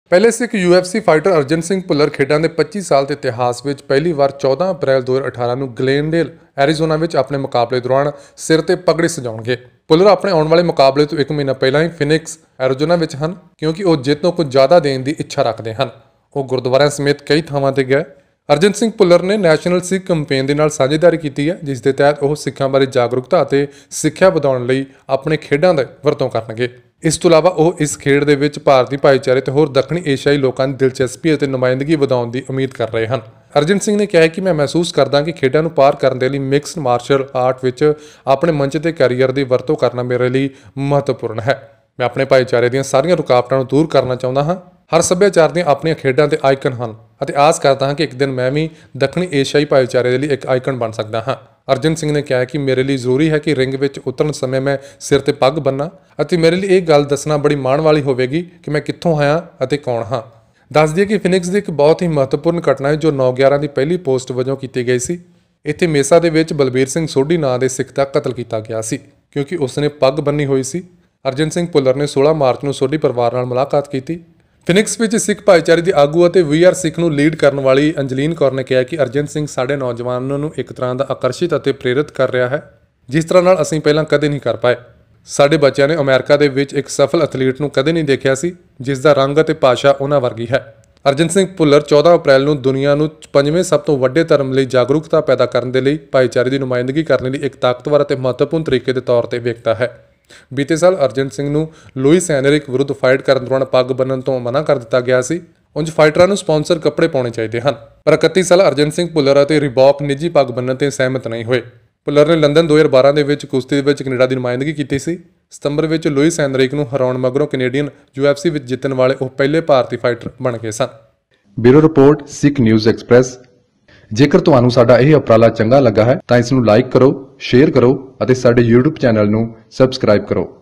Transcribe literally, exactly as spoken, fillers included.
पहले Sikh U F C fighter Arjan Singh Bhullar खेडों के पच्ची साल के इतिहास में पहली बार चौदह अप्रैल दो हज़ार अठारह को ग्लेनडेल एरीजोना में अपने मुकाबले दौरान सिर ते पगड़ी सजाउणगे। भुल्लर अपने आने वाले मुकाबले तो एक महीना पहला ही फिनिक्स एरीजोना में हैं, क्योंकि वो जित को कुछ ज़्यादा देने की इच्छा रखते हैं। वो गुरुद्वारों समेत कई थावां ते गए। अर्जन सिंह भुल्लर ने नैशनल सिख कंपेन के नाल साझेदारी की है, जिस दे तहत वो सिखां बारे जागरूकता और सिक्ख्या वधाउण लई अपने खेडों का वरतों करनगे। इस तो इलावा वो इस खेड दे विच भारतीय भाईचारे ते होर दक्षिणी एशियाई लोगों की दिलचस्पी और नुमाइंदगी वधाउण की उम्मीद कर रहे हैं। अर्जन सिंह ने कहा कि मैं महसूस करदा कि खेडों को पार करने के लिए मिक्सड मार्शल आर्ट विच अपने मंच के कैरीयर की वरतों करना मेरे लिए महत्वपूर्ण है। मैं अपने भाईचारे दी सारियां रुकावटां दूर करना चाहता हाँ। हर सभ्याचार दी अपनी खेडों के आइकन हैं और आस करता हाँ कि एक दिन मैं भी दक्षिणी एशियाई भाईचारे के लिए एक आइकन बन सकता हाँ। अर्जन सिंह ने कहा कि मेरे लिए जरूरी है कि रिंग विच उतरन समय मैं सिर ते पग बन्ना और मेरे लिए एक गल दसना बड़ी माण वाली होगी कि मैं कित्थों आया और कौन हाँ। दस दिए कि फिनिक्स की एक बहुत ही महत्वपूर्ण घटना है जो नौ ग्यारह की पहली पोस्ट वजों की गई सी। इत्थे मेसा दे विच बलबीर सिंह सोढ़ी नां दे सिख दा कतल किया गया सी, क्योंकि उसने पग बन्नी हुई सी। अर्जन सिंह भुल्लर ने सोलह मार्च को सोढ़ी परिवार नाल मुलाकात की। फिनिक्स विच सिख भाईचारे की आगू और वी आर सिख नूं लीड करने वाली अंजलीन कौर ने कहा कि अर्जन सिंह साढ़े नौजवानों को एक तरह का आकर्षित और प्रेरित कर रहा है, जिस तरह नाल असीं पहलां कदे नहीं कर पाए। साडे बच्चों ने अमेरिका दे विच एक सफल एथलीट नूं कदे नहीं देखा सी जिसका रंग और भाषा उन्हां वर्गी है। अर्जन सिंह भुल्लर चौदह अप्रैल को दुनिया को पंजवें सब तो वड्डे धर्म लिए जागरूकता पैदा करने के लिए भाईचारे की नुमाइंदगी करने लिए एक ताकतवर और महत्वपूर्ण तरीके के तौर पर वेखता है। बीते साल अर्जन सिंह नूं लुइस हेनरिक विरुद्ध फाइट करने दौरान पग बन्नण तो मना कर दिता गया सी। उंज फाइटरां नूं स्पॉन्सर कपड़े पाउणे चाहिए हैं, पर इकत्ती साल अर्जन सिंह भुल्लर और रिबॉक निजी पग बन्नण ते सहमत नहीं हुए। भुल्लर ने लंदन दो हज़ार बारह के विच कुश्ती विच कनेडा की नुमाइंदगी की सी। सितंबर में लुइस हेनरिक नूं हराउण मगरों कैनेडियन यू एफ सी विच जितण वाले वो पहले भारतीय फाइटर बन गए सन। Bureau report Sikh news express. जेकर तुहानूं साडा यह उपराला चंगा लगा है तो इसनूं लाइक करो, शेयर करो और साडे यूट्यूब चैनल नूं सबसक्राइब करो।